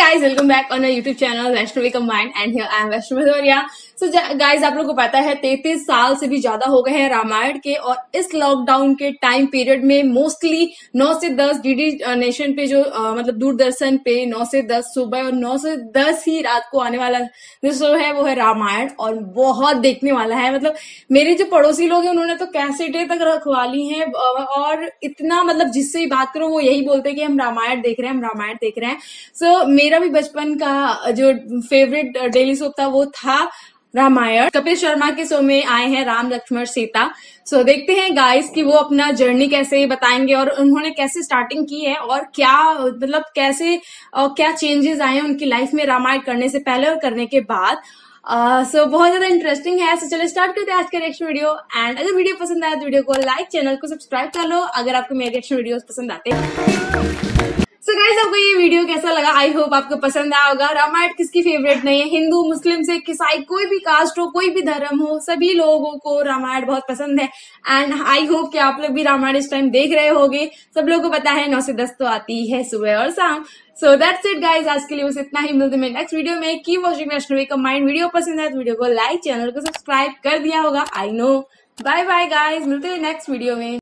guys, welcome back on our YouTube channel Vaishnavi Combined and here I am Vaishnavi Bhadoria. So guys, आप लोगों को पता है 33 साल से भी ज्यादा हो गए हैं रामायण के, और इस लॉकडाउन के टाइम पीरियड में मोस्टली 9 से 10 डीडी नेशन पे जो मतलब दूरदर्शन पे 9 से 10 सुबह और 9 से 10 ही रात को आने वाला जो शो है वो है रामायण, और बहुत देखने वाला है। मतलब मेरे जो पड़ोसी लोग हैं उन्होंने तो कैसेटें तक रखवा ली हैं, और इतना मतलब जिससे ही बात करो वो यही बोलते हैं कि हम रामायण देख रहे हैं, हम रामायण देख रहे हैं। सो मेरा भी बचपन का जो फेवरेट डेली सोप था वो था रामायण। कपिल शर्मा के शो में आए हैं राम लक्ष्मण सीता। सो देखते हैं गाइस कि वो अपना जर्नी कैसे बताएंगे और उन्होंने कैसे स्टार्टिंग की है और क्या मतलब कैसे क्या चेंजेस आए हैं उनकी लाइफ में रामायण करने से पहले और करने के बाद। सो बहुत ज्यादा इंटरेस्टिंग है। सो चलो स्टार्ट करते हैं आज का रिएक्शन वीडियो। एंड अगर वीडियो पसंद आया तो वीडियो को लाइक, चैनल को सब्सक्राइब कर लो अगर आपको मेरे रिएक्शन वीडियोस पसंद आते हैं। सो गाइस, आपको ये वीडियो कैसा लगा? आई होप आपको पसंद आया होगा। रामायण किसकी फेवरेट नहीं है? हिंदू, मुस्लिम, सिख, ईसाई, कोई भी कास्ट हो, कोई भी धर्म हो, सभी लोगों को रामायण बहुत पसंद है। एंड आई होप कि आप लोग भी रामायण इस टाइम देख रहे होगे। सब लोगों को पता है 9 से 10 तो आती है सुबह और शाम। सो दैट्स इट गाइस, आज के लिए बस इतना ही। मिलते हैं नेक्स्ट वीडियो में। Keep watching Vaishnavi combined. Video पसंद है तो वीडियो को लाइक, चैनल को सब्सक्राइब कर दिया होगा, I know. Bye bye guys, मिलते हैं नेक्स्ट वीडियो में।